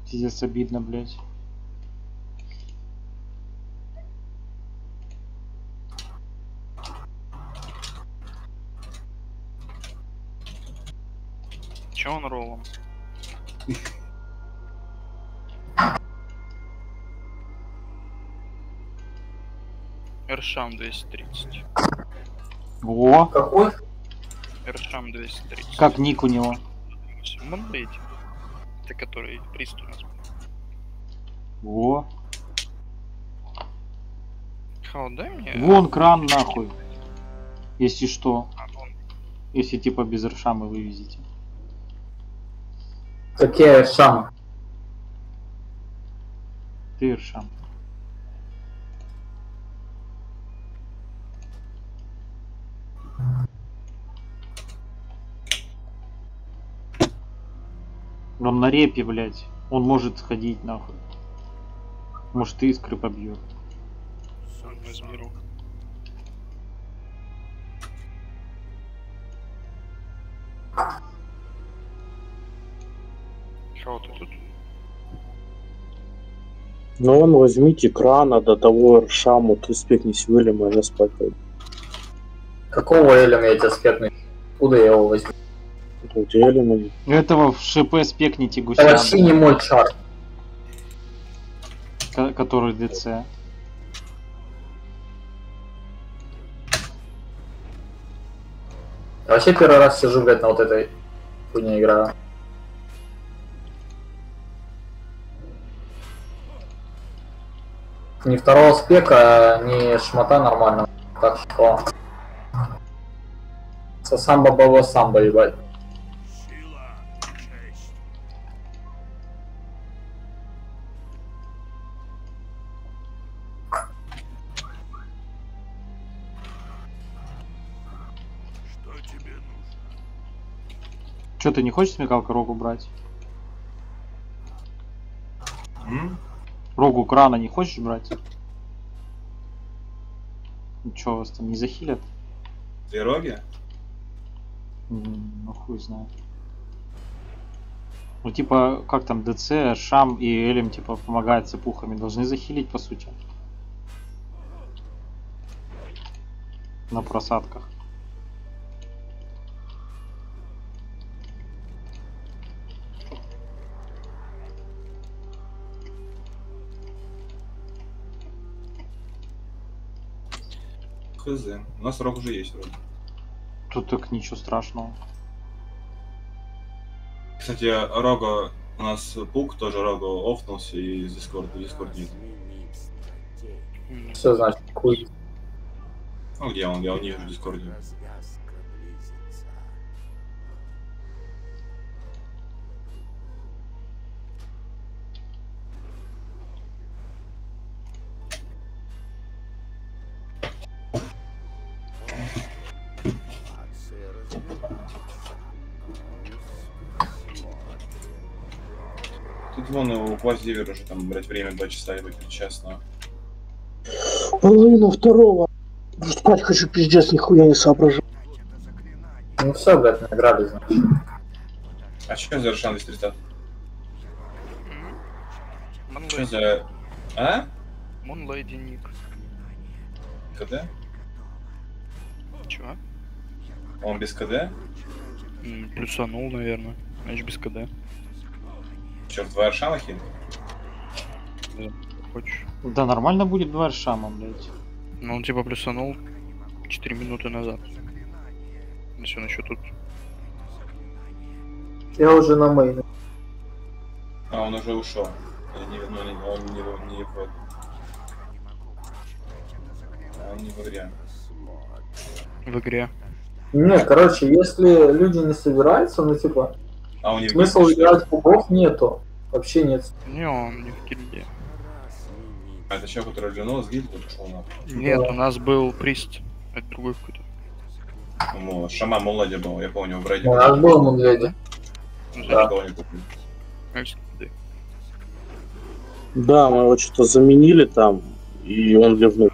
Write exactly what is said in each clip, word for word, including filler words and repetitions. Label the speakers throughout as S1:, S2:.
S1: Пиздец обидно, блядь.
S2: Че он роллом? Эршам двести тридцать.
S1: О!
S3: Какой?
S2: Эршам двести тридцать.
S1: Как ник у него?
S2: Монлейди. Это который прист у нас.
S1: Во.
S2: Хау, дай мне.
S1: Вон кран нахуй. Если что.
S2: А, вон.
S1: Если типа без ршамы вывезите.
S3: Какие шамы?
S1: Ты ршам. Он на репе, блядь. Он может сходить нахуй. Может искры побьет.
S2: Сам разберу. Хау, ты тут?
S4: Ну вон возьмите крана до того Эршаму, ты спекнись Уильяма, я спать пойду.
S3: Какого Элема я тебя спекну? Куда я его возьму?
S4: Где Элема?
S1: Этого в ШП спекните
S3: Это
S1: гуся,
S3: вообще не мой чар.
S1: ко- который ДЦ.
S3: Я вообще первый раз сижу, блядь, на вот этой хуйне играю. Ни второго спека, ни шмота нормально. Так что... Со самбо баво самбо, ебать.
S1: Че, ты не хочешь смекалка рогу брать?
S5: М?
S1: Рогу крана не хочешь брать? Ну чё, вас там не захилят?
S5: Две роги?
S1: М, Ну хуй знает. Ну типа, как там ДЦ, Шам и Элем типа помогают цепухами. Должны захилить по сути. На просадках.
S5: Хз. У нас рог уже есть вроде.
S1: Тут так ничего страшного.
S5: Кстати, рога у нас пук тоже рога офнулся и из дискорда, дискорд нет.
S3: Все значит, хуй.
S5: Ну где он? Я его не вижу в дискорде. Тут вон у Квазивера уже там, блять, время два часа или три часа.
S4: Половина второго. Спать хочу, пиздец, нихуя не соображаю.
S3: Ну все, блядь, награли, значит.
S5: А что за Рошан двести тридцать? Что
S2: Монлейди.
S5: за... А?
S2: Монлейди ник.
S5: КД?
S2: Чего?
S5: Он без КД?
S2: М, Плюсанул, наверное. Значит, без КД.
S5: Черт, два Рошана хит?
S2: Хочешь?
S1: Да нормально будет два Шама, блядь.
S2: Ну, он типа плюсанул четыре минуты назад. Если он еще тут.
S3: Я уже на мейне.
S5: А, он уже ушел. Не, ну, не, он не, не, не в... А, он не в игре.
S2: В игре.
S3: Не, короче, если люди не собираются, ну типа,
S5: А, он не в
S3: смысл
S5: гильдии, что ли?
S3: играть в богов нету. Вообще нет.
S2: Не, он не в гильдии.
S5: А, это человек, который глянул с гильдии, ушел на.
S2: Нет, у нас был прист. Это другой какой-то.
S5: Ну, Шама Мулади был, я помню, в Брайде.
S3: У нас был Мунледи.
S5: Я никого не купил.
S4: Да, мы его что-то заменили там, и он ливнул.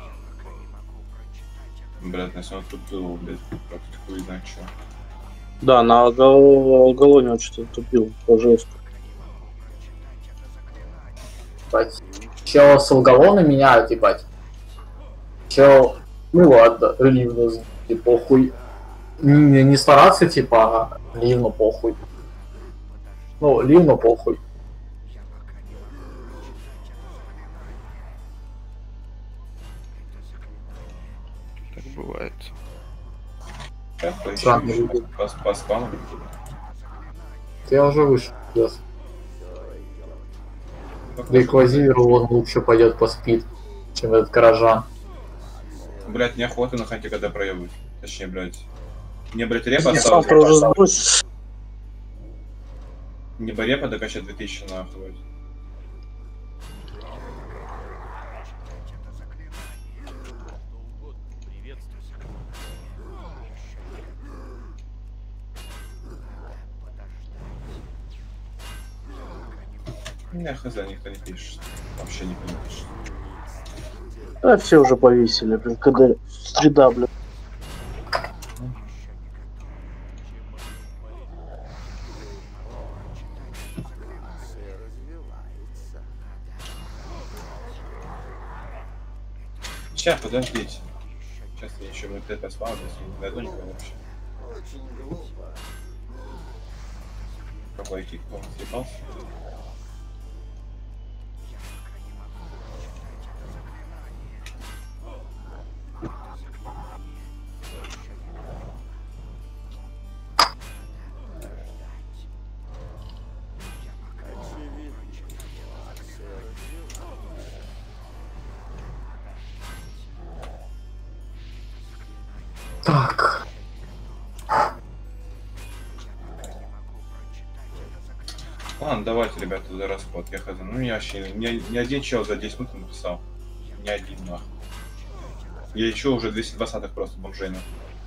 S5: Блядь, если он тут был, блядь, как хуй знает что.
S4: Да, на Алголоне он что-то тупил, пожалуйста.
S3: ебать. Чел с алгалоны меняют, ебать. Чел, ну ладно, ливну, типа, похуй. Не, не стараться, типа, а ливну похуй. Ну, ливну похуй.
S2: Так бывает.
S5: Так,
S3: Странно,
S5: поищу,
S3: люди.
S5: по, по спаму.
S3: Ты уже вышел, yes. Да и Квазиверу он лучше пойдет по спид, чем этот Каражан.
S5: Блять, неохота на ханте когда проебывать. Точнее, блять. Мне, блять, репа
S4: Я
S5: осталось.
S4: завтра уже сбрось.
S5: Не бы репа докачать две тысячи нахуй. блядь. Не, хз, никто не пишет. Вообще никто не пишет.
S4: Да, все уже повесили, блин, когда среда, блин.
S5: Сейчас, подождите. Сейчас я еще вот это спам, если не найду никого вообще. Какой кик, он съебался?
S3: Так.
S5: Ладно, давайте, ребята, за расход. Я хз. Ну, я вообще ни, ни один чел за десять минут написал. Ни один, нахуй. Я еще уже двести двадцатых просто бомжей, нахуй.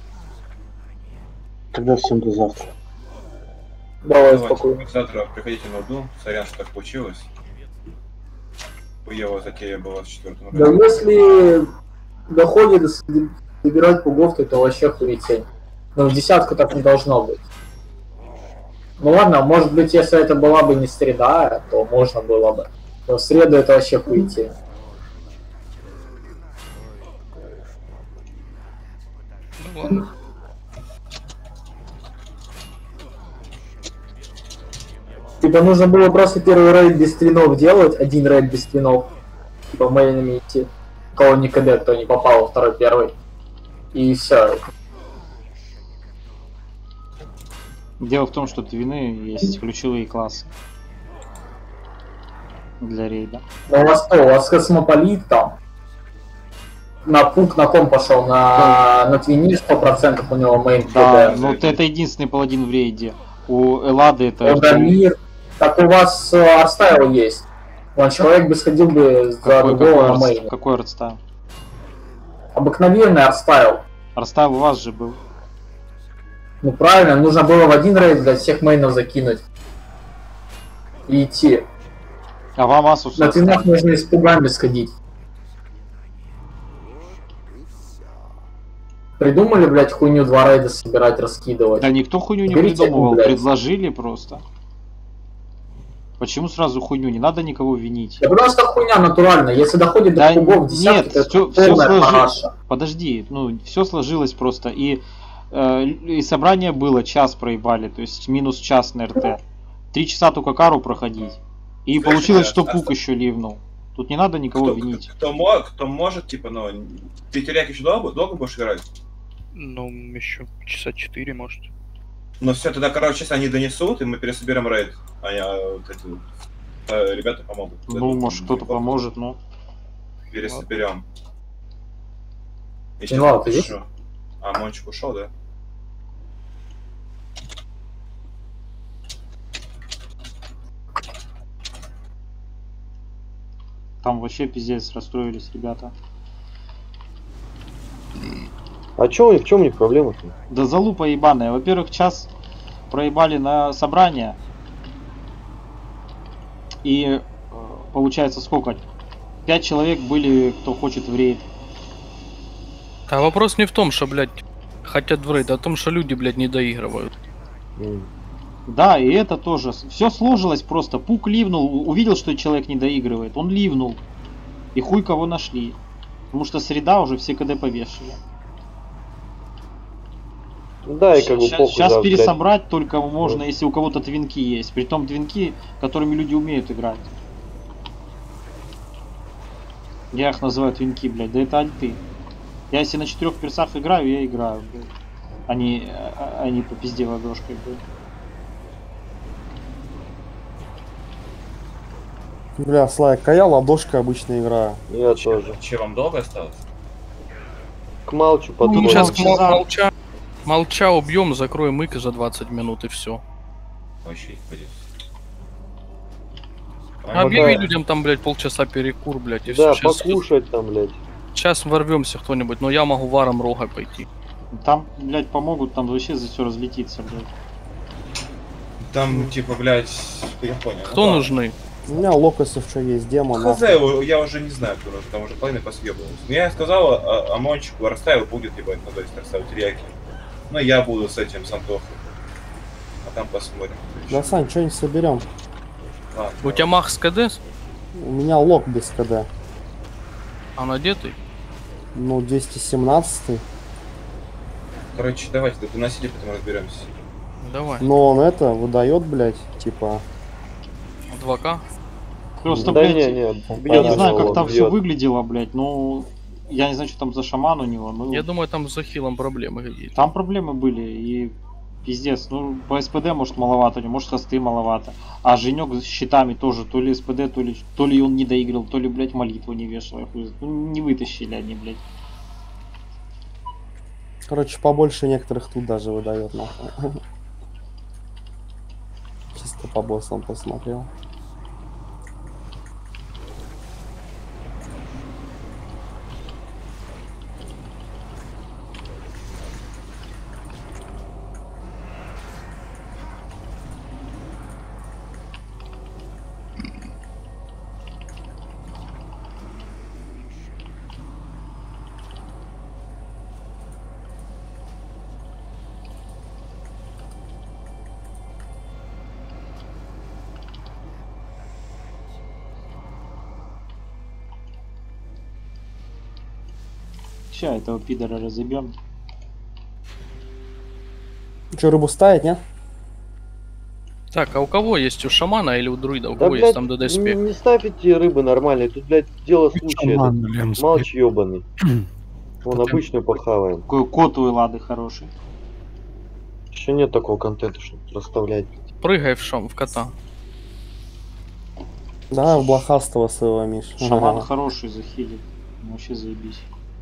S4: Тогда всем до завтра.
S3: Давай,
S5: Давайте,
S3: спокойно.
S5: завтра приходите на Урду. Сорян, что так получилось. Хуево затея была с четвертым.
S3: Да если доходит собирать пугов, то это вообще хуетень. Но в десятку так не должно быть. Ну ладно, может быть, если это была бы не среда, то можно было бы. Но в среду это вообще хуетень.
S2: Ну ладно.
S3: Типа нужно было просто первый рейд без твинов делать, один рейд без твинов. Типа мейнами идти. Кого никогда кто не попал во второй, первый. И все.
S1: Дело в том, что твины есть ключевые классы для рейда.
S3: Но у вас что, у вас космополит там? На пук на ком пошел? На, на твине сто процентов у него мейн
S1: Да,
S3: КД.
S1: ну вот это единственный паладин в рейде. У Эллады это...
S3: Удамир. Так у вас э, арстайл есть. Вон человек бы сходил бы за
S1: Какой,
S3: другого
S1: какой,
S3: на
S1: арт-
S3: мейне.
S1: какой артстайл?
S3: Обыкновенный арстайл.
S1: Арстайл у вас же был.
S3: Ну правильно, нужно было в один рейд для всех мейнов закинуть. И идти.
S1: А вам Асус
S3: На твинах нужно испугами сходить. Придумали, блядь, хуйню два рейда собирать, раскидывать.
S1: Да никто хуйню не
S3: Берите,
S1: придумывал,
S3: блядь.
S1: предложили просто. Почему сразу хуйню? Не надо никого винить.
S3: Да просто хуйня натурально. Если доходит
S1: Да
S3: до пугов десятки,
S1: нет,
S3: то
S1: всё-
S3: это
S1: всё
S3: полная
S1: сложи-
S3: параша.
S1: Подожди, ну все сложилось просто. И, э, и собрание было, час проебали, то есть минус час на РТ. Три часа только кару проходить. И
S5: Слушай,
S1: получилось,
S5: а-
S1: что
S5: а
S1: пук
S5: что-
S1: еще ливнул. Тут не надо никого
S5: Кто,
S1: винить.
S5: кто, мо- кто может, типа, ну, ты теряк еще долго, долго будешь играть?
S2: Ну, еще часа четыре, может.
S5: Ну все, тогда, короче, если они донесут, и мы пересоберем рейд. А я, вот эти э, ребята помогут.
S1: Ну, может кто-то поможет, ну.
S5: Пересоберем. И
S3: Ну, ладно, ты
S5: пишу. А, Мончик ушел, да?
S1: Там вообще пиздец расстроились ребята.
S6: А чё, в чем у них проблема-то?
S1: Да залупа ебаная. Во-первых, час проебали на собрание. И э, получается сколько? Пять человек были, кто хочет в рейд.
S7: А вопрос не в том, что, блядь, хотят в рейд, а в том, что люди, блядь, не доигрывают.
S6: М.
S1: Да, и это тоже. Все сложилось просто. Пук ливнул, увидел, что человек не доигрывает. Он ливнул. И хуй кого нашли. Потому что среда уже все КД повешали.
S6: Да, и как бы похуй.
S1: Сейчас
S6: да,
S1: пересобрать
S6: блядь.
S1: только можно,
S6: Вот.
S1: если у кого-то твинки есть. Притом твинки, которыми люди умеют играть. Я их называю твинки, блядь. Да это альты. Я если на четырех персах играю, я играю, блядь. Они, они по пизде ладошкой, блядь.
S8: Бля, Слайк, а я ладошкой обычно играю.
S6: Я тоже.
S5: Че, вам долго осталось?
S6: К молчу
S1: Ну,
S6: потом.
S2: Сейчас
S1: молча
S2: мол-
S1: за-
S2: молча, молча убьем, закроем ик за двадцать минут и все.
S5: Вообще их пойдет.
S2: Объяви людям там, блядь, полчаса перекур, блядь, и
S6: Да,
S2: все. Сейчас,
S6: покушать там, блядь.
S2: сейчас ворвемся кто-нибудь, но я могу варом рога пойти.
S1: Там, блядь, помогут, там вообще за все разлетится, блядь.
S5: Там, типа, блядь, я понял.
S2: Кто
S5: Ну, ладно.
S2: нужны?
S8: У меня локосов что есть, демон.
S5: Хз,
S8: нахуй.
S5: я уже не знаю, кто нужен, там уже половина посъебывалась. Но я сказал, а, Амончику расставил будет, ебать, ну то есть расставить реки. Но я буду с этим, с Антохой. А там посмотрим.
S8: Да, Сань, что-нибудь соберем.
S5: Ладно,
S2: У тебя мах с КД?
S8: У меня лок без КД.
S2: А надетый?
S8: Ну, двести семнадцать.
S5: короче, давайте, доносите, потом разберемся.
S2: Давай.
S8: Но он это выдает, блядь, типа.
S2: два ка?
S1: Просто,
S6: Да
S1: блядь,
S6: не, не,
S1: я
S6: бьет
S1: не знаю,
S6: его,
S1: как там
S6: бьет.
S1: все выглядело, блядь, ну... Я не знаю, что там за шаман у него, ну...
S2: Я думаю, там за хилом проблемы какие-то.
S1: Там проблемы были, и пиздец. Ну, по СПД, может, маловато, может, хосты маловато. А Женек с щитами тоже, то ли СПД, то ли, то ли он не доиграл, то ли, блядь, молитву не вешал. Я хуй знает. Ну, не вытащили они, блядь.
S8: Короче, побольше некоторых тут даже выдает, нахуй. Чисто по боссам посмотрел.
S1: Ща этого пидора разъебем.
S8: Че, рыбу ставить, нет?
S2: Так, а у кого есть? У шамана или у друида? У
S6: Да,
S2: кого
S6: блядь,
S2: есть там ДДСП?
S6: не, не ставите рыбы нормальные, тут, блядь, дело случая.
S7: Шаман, блин,
S6: этот. Малч ебаный. Вон
S2: Потом-
S6: обычную похаваем.
S1: Какой кот у Эллады хороший.
S6: Еще нет такого контента, чтобы расставлять.
S2: Прыгай в шам, в кота.
S8: Давай в блохастого своего, Миш.
S1: Шаман хороший, захилит. Вообще заебись.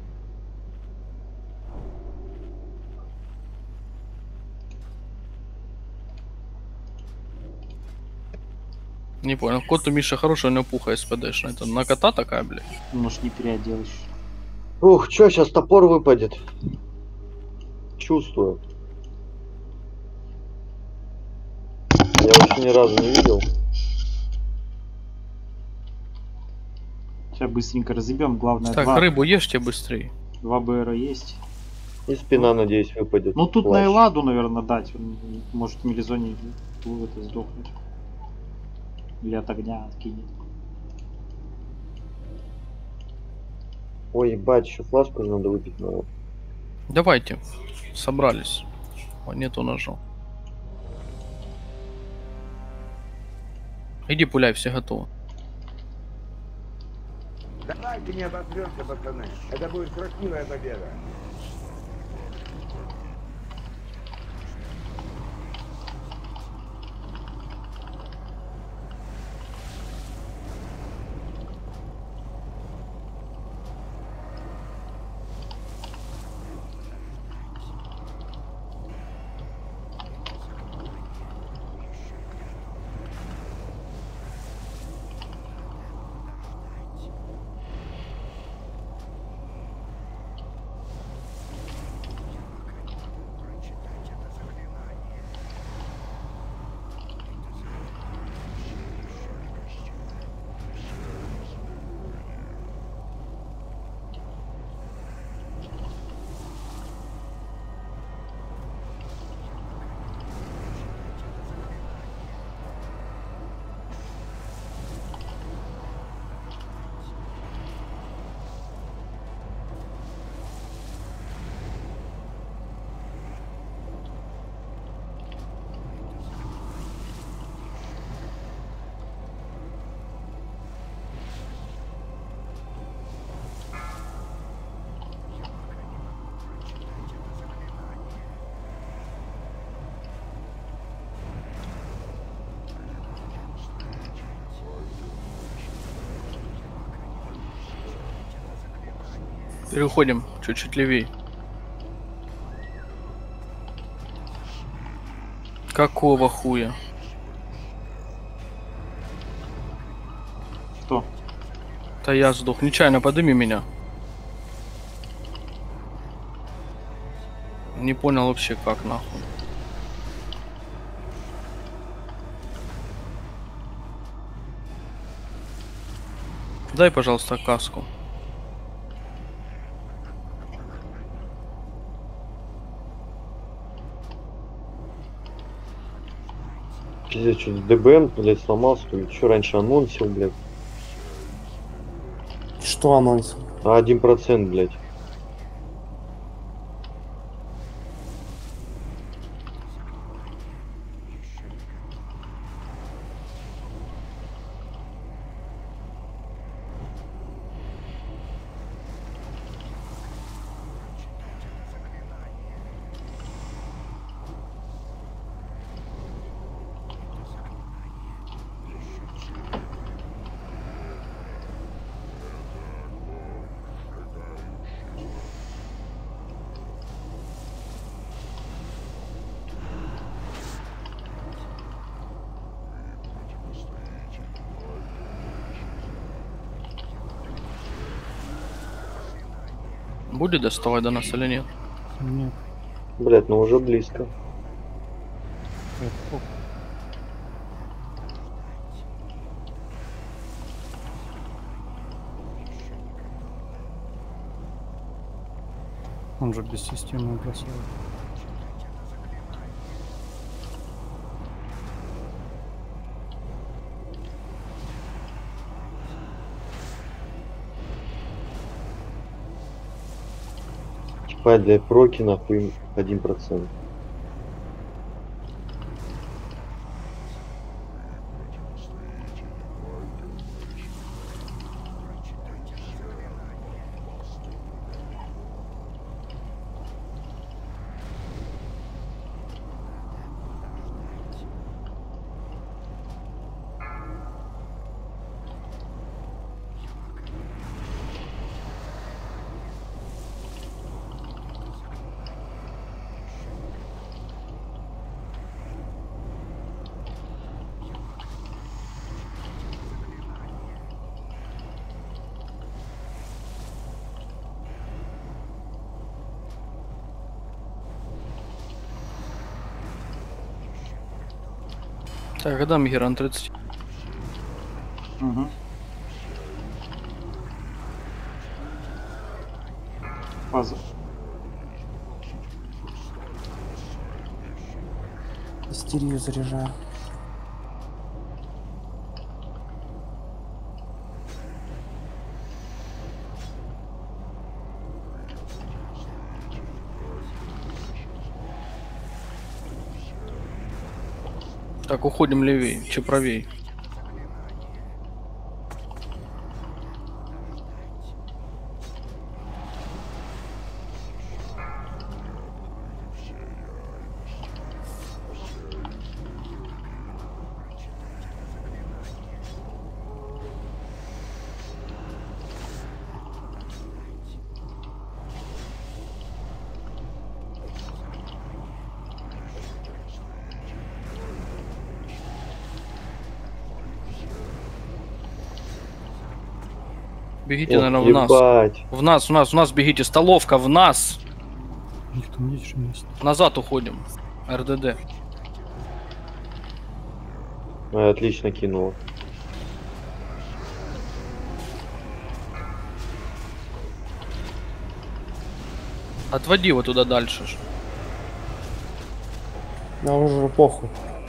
S2: Не понял. Кот у Миши хороший, у него пуха СПДшная. Это на кота такая, блядь?
S1: Может, не переодел еще.
S6: Ух, чё, сейчас топор выпадет. Чувствую. Я вообще ни разу не видел.
S1: Сейчас быстренько разъебем. Главное,
S2: Так,
S1: два,
S2: рыбу ешьте быстрее.
S1: два БР есть.
S6: И спина, надеюсь, выпадет.
S1: Ну тут
S6: Плащ.
S1: на Элладу, наверное, дать. Он может в Мелизоне в это сдохнуть. Или от огня откинет.
S6: Ой, ебать, еще флажку же надо выпить надо.
S2: Давайте. Собрались. О, нету ножа. Иди пуляй, все готовы.
S9: Давайте не обосремся, пацаны. Это будет красивая победа.
S2: Переходим чуть-чуть левее. Какого хуя?
S1: Кто?
S2: Да я сдох. Нечаянно подыми меня. Не понял вообще как нахуй. Дай, пожалуйста, каску.
S6: Пиздец, что-то ДБМ, блядь, сломался, или что раньше анонсил, блядь.
S8: Что анонс?
S6: А один процент, блядь.
S2: Будет доставать до нас или нет?
S8: Нет.
S6: Блядь, ну уже близко.
S8: Он же без системы бросает.
S6: Типа для проки нахуй один процент.
S2: Так, когда Мигеран тридцать?
S1: Угу. Фаза.
S8: Истерию заряжаю.
S2: Так, уходим левее, че правее. Бегите,
S6: Ох,
S2: наверное, в нас.
S6: ебать.
S2: В нас, в нас, в нас бегите. Столовка, в нас.
S8: Их там есть же место.
S2: Назад уходим. РДД.
S6: Ой, отлично кинул.
S2: Отводи его туда дальше. ж.
S8: Да уже похуй.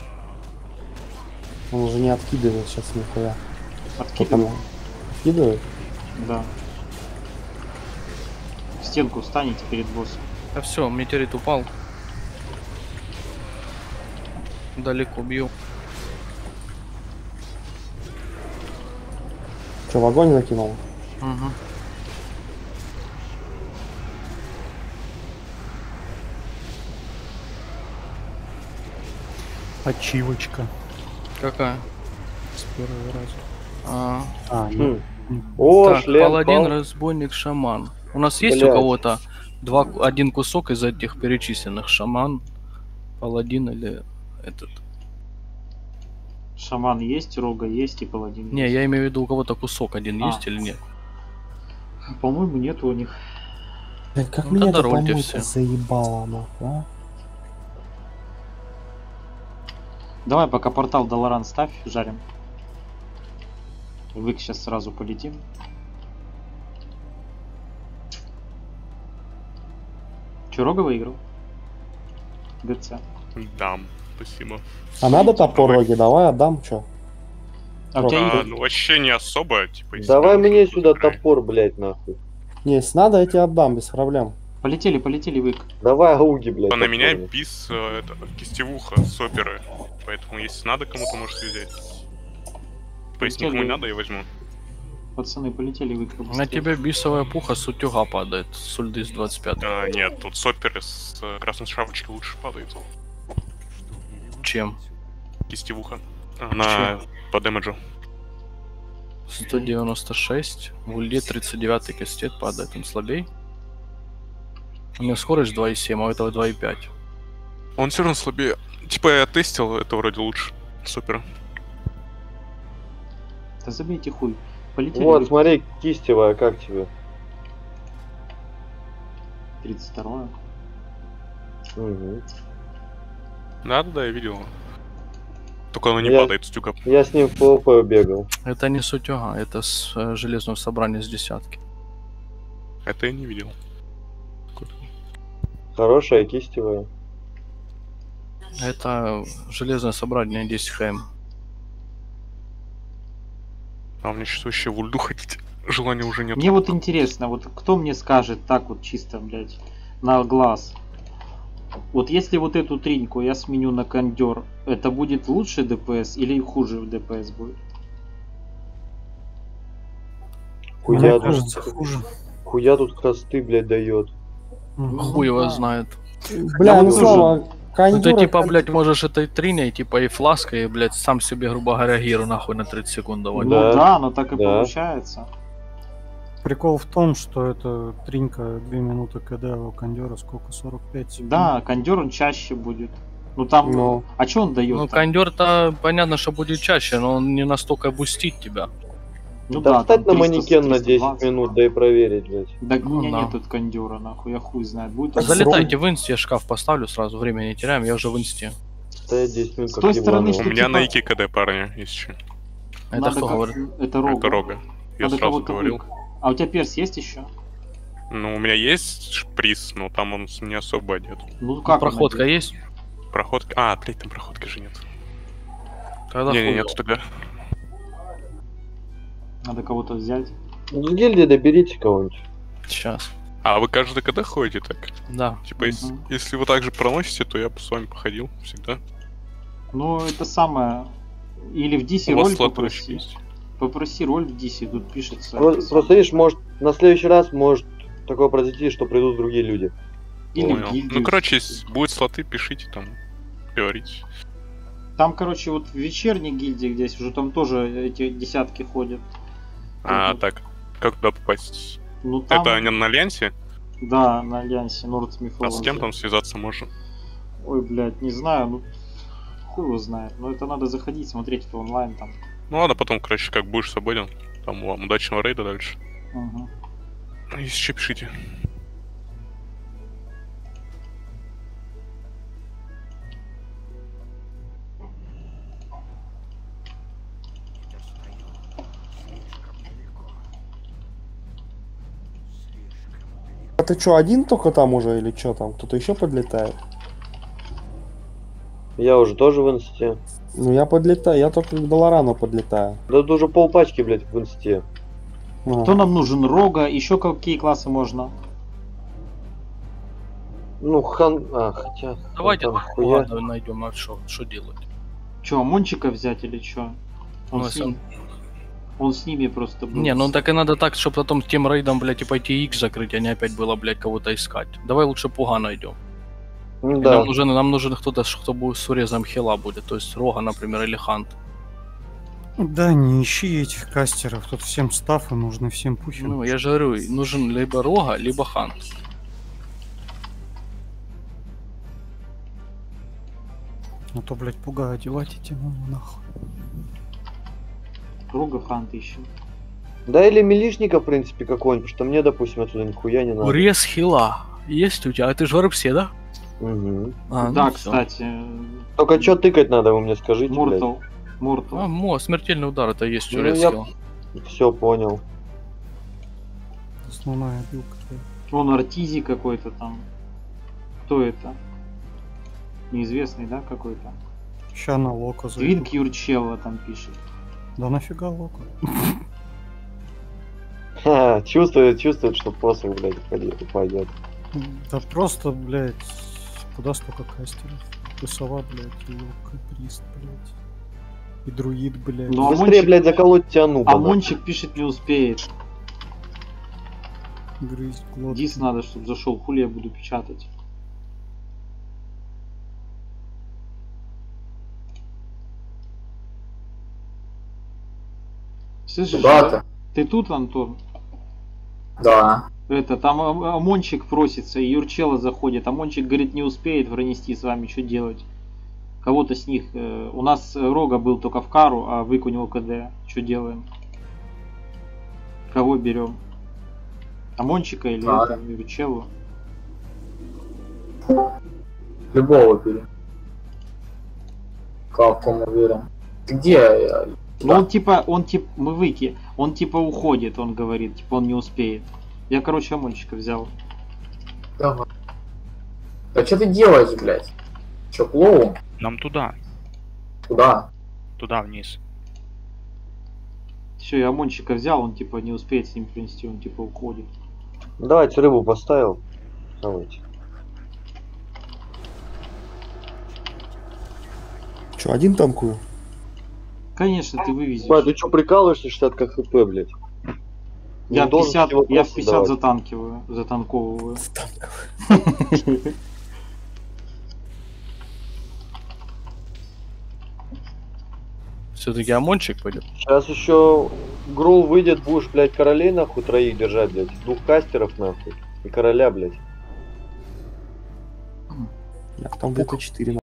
S8: Он уже не откидывает сейчас нихуя.
S1: Откидывай.
S8: Откидывает?
S1: Да. В стенку встанете перед боссом.
S2: Да все, метеорит упал. Далеко бью.
S8: Че, в огонь закинул?
S2: Угу.
S8: Ачивочка.
S2: Какая?
S8: С первого раза.
S2: А,
S8: А,
S6: Хм.
S8: нет.
S6: О,
S2: так,
S6: шлем
S2: паладин,
S6: пал.
S2: разбойник, шаман. У нас есть
S6: Блядь.
S2: у кого-то два, один кусок из этих перечисленных? Шаман, паладин или этот?
S1: Шаман есть, рога есть и паладин
S2: Не,
S1: есть.
S2: я имею в виду, у кого-то кусок один
S1: А.
S2: есть или нет?
S1: По-моему, нет у них.
S8: Блядь, как
S2: Ну,
S8: меня
S2: тогда
S8: это
S2: рольте
S8: помойка
S2: все.
S8: заебало, нахуй, а?
S1: Давай пока портал Долоран ставь, жарим. Вык сейчас сразу полетим. Че, Рога выиграл? ГЦ.
S10: Дам, спасибо.
S8: А надо топор роги? Давай отдам, чё?
S1: А у тебя
S10: А,
S1: есть?
S10: ну вообще не особо, типа... если
S6: Давай
S10: нужно,
S6: мне
S10: то
S6: сюда
S10: забирай.
S6: топор, блядь, нахуй.
S8: Не, если надо, я тебе отдам, без проблем.
S1: Полетели, полетели, Вык.
S6: Давай ауги, блядь.
S10: На меня
S6: топорные.
S10: бис, э, это, кистевуха с оперы. Поэтому если надо кому-то, можете взять. Типа, если никому не надо, я возьму.
S1: Пацаны, полетели, Вык.
S2: На тебе бисовая пуха с утюга падает, с ульды с двадцать пять.
S10: А, нет, тут с оперы с э, красной шапочки лучше падает.
S2: Чем?
S10: Кистевуха. Она по дэмэджу.
S2: сто девяносто шесть, в ульде тридцать девять кастет падает, он слабей. У меня скорость два и семь, а у этого два и пять.
S10: Он все равно слабее. Типа я тестил, это вроде лучше. Супер.
S1: Да забейте хуй. Полетели,
S6: Вот,
S1: Вык.
S6: смотри, кистевая, как тебе?
S1: тридцать второе.
S6: Угу.
S10: Да, да, да, я видел. Только оно не
S6: Я-
S10: падает с тюка.
S6: Я с ним в ПВП бегал.
S2: Это не с утюга, это с э, железного собрания с десятки.
S10: Это я не видел.
S6: Хорошая кистевая.
S2: Это железное собрание десять хэм.
S10: А у меня сейчас вообще в ульду ходить желания уже нет.
S1: Мне вот интересно, вот кто мне скажет так вот чисто, блядь, на глаз. Вот если вот эту триньку я сменю на кондер, это будет лучше ДПС или хуже в ДПС будет?
S6: Хуя
S8: Мне
S6: тут,
S7: хуже.
S6: хуя тут красты, блядь, дает.
S2: Хуй его знает.
S8: Бля,
S1: вот
S8: ну
S1: тоже-
S8: слава,
S2: Ну ты
S8: кондюра...
S2: типа, блядь, можешь этой триней, типа и флаской, и, блядь, сам себе, грубо говоря, гиру нахуй на тридцать секунд давать.
S1: Ну
S6: Да.
S1: да, но так и
S6: Да.
S1: получается.
S7: Прикол в том, что это тринька две минуты КД, а у кондера сколько? сорок пять секунд.
S1: Да, кондер он чаще будет. Ну там,
S8: Ну.
S1: а что он дает?
S2: Ну, кондер-то понятно, что будет чаще, но он не настолько бустит тебя.
S1: Ну
S6: да, встать
S1: там
S6: на
S1: триста,
S6: манекен на
S1: триста
S6: десять
S1: двадцать.
S6: минут, да и проверить, блядь.
S1: Да у
S2: Ну
S1: меня
S2: да.
S1: нет тут кондера, нахуй, я хуй знает. Будет
S8: Так
S1: он-
S2: Залетайте в инсте, я шкаф поставлю сразу, время не теряем, я уже в инсте.
S6: Стоять десять минут,
S1: С
S6: как
S1: той стороны,
S6: ебланы.
S1: что
S10: У меня
S1: типа-
S10: на ики КД, парни, если что.
S2: Это
S1: Надо
S2: кто
S1: как-
S2: говорит?
S1: Это рога.
S10: Это рога. Я
S1: Надо
S10: сразу
S1: кого-то
S10: говорил.
S1: вык. А у тебя перс есть еще?
S10: Ну, у меня есть ш- приз, но там он с- не особо одет.
S1: Ну как? он
S2: Проходка
S1: одет?
S2: есть?
S10: Проходка... А, блядь, там проходки же нет.
S2: Тогда
S10: Не, не,
S2: хуй
S10: нет
S2: его.
S10: тогда.
S1: Надо кого-то взять.
S6: Ну, с гильдии доберите кого-нибудь.
S2: Сейчас.
S10: А вы каждый КД ходите так?
S2: Да.
S10: Типа, ес-
S1: Мгм.
S10: если вы так же проносите, то я бы с вами походил всегда.
S1: Ну это самое. Или в Дисе
S10: У вас
S1: роль
S10: слоты
S1: попроси.
S10: вообще есть.
S1: Попроси роль в Дисе, тут пишется.
S6: Про-
S1: это самое.
S6: Просто видишь, может, на следующий раз может такое произойти, что придут другие люди.
S1: Или в
S10: Понял.
S1: гильдию.
S10: Ну, короче, если будет слоты, пишите там, говорите.
S1: Там, короче, вот в вечерней гильдии, где уже там тоже эти десятки ходят.
S10: А,
S1: Мгм.
S10: так, как туда попасть?
S1: Ну там,
S10: Это не на Альянсе?
S1: да, на Альянсе, Норд
S10: А с кем там связаться можно?
S1: Ой, блядь, не знаю, ну хуй его знает. Но это надо заходить, смотреть в онлайн там.
S10: Ну ладно, потом, короче, как будешь свободен. Там вам удачного рейда дальше.
S1: Угу.
S10: Ну, если что, пишите.
S8: А ты что, один только там уже или что там? Кто-то еще подлетает?
S6: Я уже тоже в инсте.
S8: Ну я подлетаю, я только к Долорану подлетаю.
S6: Да тут уже полпачки, блядь, в инсте.
S8: А.
S1: Кто нам нужен? Рога, еще какие классы можно?
S6: Ну, хан... А, хотя...
S2: Давайте
S6: там хуя.
S2: ладно, найдем, а что, что делать?
S1: Че, Мончика взять или что? Он,
S2: Ну,
S1: с
S2: если
S1: ним- он с ними просто был.
S2: Не, ну так и надо так, чтобы потом с тем рейдом, блядь, и пойти X закрыть, а не опять было, блядь, кого-то искать. Давай лучше пуга найдем.
S6: Ну
S2: И
S6: да.
S2: Нам нужен, нам нужен кто-то, кто будет с урезом хила будет, то есть Рога, например, или Хант.
S7: Да, не ищи этих кастеров, тут всем стафы нужны, всем пухи.
S2: Ну, я же говорю, нужен либо Рога, либо Хант.
S7: А то, блядь, пуга одевать идти, ну нахуй.
S1: Рога Хант ищем.
S6: Да или милишника, в принципе, какой-нибудь, потому что мне, допустим, отсюда нихуя не надо.
S2: Урез хила. Есть у тебя, а ты же все, да?
S6: Угу.
S2: А,
S1: да,
S2: ну
S1: кстати.
S6: Только что тыкать надо, вы мне скажите,
S1: Мортал. Мортал.
S2: А, мо, смертельный удар, это есть
S6: Ну,
S2: урез
S6: я-
S2: хила.
S6: Все понял.
S7: Основная билка.
S1: Вон Артизи какой-то там. Кто это? Неизвестный, да, какой-то?
S7: Ща на Лока зайду.
S1: Твинк Юрчелла там пишет.
S7: Да нафига Лока?
S6: Ха, чувствует, чувствует, что посох, блядь, упадет.
S7: Да просто, блядь, куда столько кастеров? Тусова, блядь, и Лока, Прист, блядь. И Друид, блядь.
S1: Ну,
S6: Быстрее, блядь, заколоть тяну.
S1: Амончик пишет, не успеет.
S7: Грызть глотку.
S1: Дис надо, чтобы зашел. Хули я буду печатать. Слышишь,
S3: Куда ты?
S1: ты тут, Антон?
S3: Да.
S1: Это, там Ам- Амончик просится, и Юрчела заходит. Амончик говорит, не успеет пронести с вами, что делать? Кого-то с них... э, у нас Рога был только в Кару, а Вык у него КД. Что делаем? Кого берем? Амончика или
S3: А,
S1: это, Юрчелу?
S3: Любого бери. Как кому уверен. Ты где?
S1: Ну он типа, он типа, мы Выки, он типа уходит, он говорит, типа он не успеет. Я, короче, Амончика взял.
S3: Давай. Да что ты делаешь, блядь? Че, клоун?
S10: Нам туда.
S3: Куда?
S10: Туда вниз.
S1: Все, я Амончика взял, он типа не успеет с ним принести, он типа уходит.
S6: Давайте рыбу поставил. Давайте.
S8: Че, один танкую?
S1: Конечно, ты вывезешь.
S6: Ба, ты что, прикалываешься, шестьдесят хп, блядь?
S1: Я
S6: Не должен
S1: пятьдесят,
S6: все вопросы
S1: я в пятьдесят
S6: задавать.
S1: затанкиваю, затанковываю.
S2: Все-таки Амончик пойдет.
S6: Сейчас еще Грул выйдет, будешь, блядь, королей нахуй троих держать, блядь. Двух кастеров нахуй. И короля, блядь.
S8: Так, там где-то четыре.